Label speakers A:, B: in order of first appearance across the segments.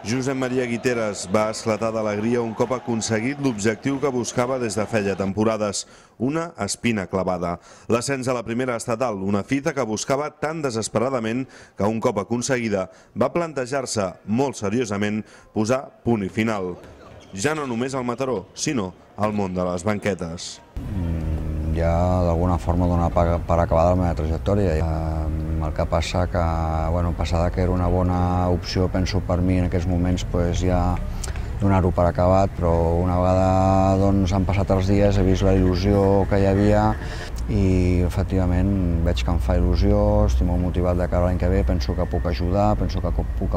A: Josep Maria Guiteras va esclatar d'alegria un cop aconseguit l'objectiu que buscava des de feia temporades, una espina clavada. L'ascens a la primera estatal, una fita que buscava tan desesperadament que un cop aconseguida va plantejar-se molt seriosament posar punt i final. Ja no només al Mataró, sinó al món de les banquetes.
B: Ja d'alguna forma donar per acabada la meva trajectòria. El que passa que, passada que era una bona opció, penso per mi en aquests moments, ja donar-ho per acabat, però una vegada han passat els dies, he vist la il·lusió que hi havia i efectivament veig que em fa il·lusió, estic molt motivat de cara a l'any que ve, penso que puc ajudar, penso que puc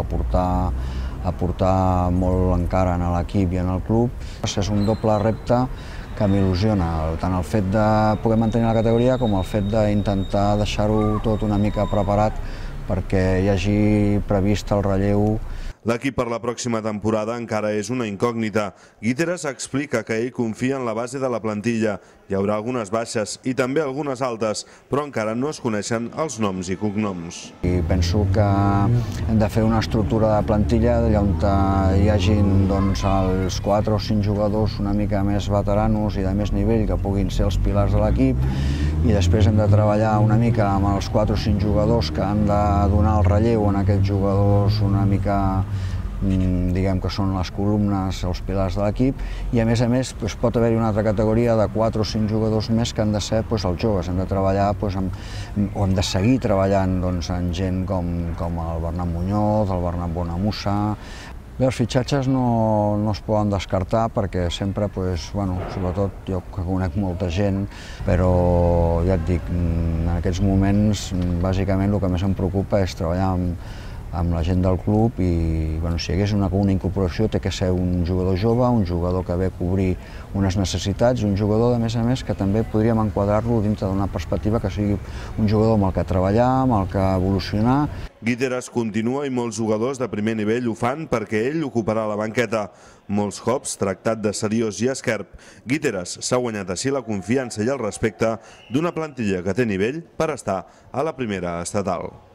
B: aportar molt encara a l'equip i en el club. És un doble repte que m'il·lusiona, tant el fet de poder mantenir la categoria com el fet d'intentar deixar-ho tot una mica preparat perquè hi hagi previst el relleu.
A: L'equip per la pròxima temporada encara és una incògnita. Guiteras explica que ell confia en la base de la plantilla. Hi haurà algunes baixes i també algunes altes, però encara no es coneixen els noms i cognoms.
B: Penso que hem de fer una estructura de plantilla on hi hagin els 4 o 5 jugadors una mica més veteranos i de més nivell que puguin ser els pilars de l'equip, i després hem de treballar una mica amb els 4 o 5 jugadors que han de donar el relleu en aquests jugadors una mica, diguem que són les columnes, els pilars de l'equip, i a més pot haver-hi una altra categoria de 4 o 5 jugadors més que han de ser els joves. Hem de treballar o hem de seguir treballant en gent com el Bernat Muñoz, el Bernat Bonamusa. Bé, els fitxatges no es poden descartar perquè sempre, sobretot jo que conec molta gent, però ja et dic, en aquests moments bàsicament el que més em preocupa és treballar amb la gent del club i si hi hagués una incorporació té que ser un jugador jove, un jugador que ve a cobrir unes necessitats i un jugador, a més, que també podríem enquadrar-lo dintre d'una perspectiva que sigui un jugador amb el que treballar, amb el que evolucionar.
A: Guiteras continua i molts jugadors de primer nivell ho fan perquè ell ocuparà la banqueta. Molts cops tractat de seriós i esquerp, Guiteras s'ha guanyat així la confiança i el respecte d'una plantilla que té nivell per estar a la primera estatal.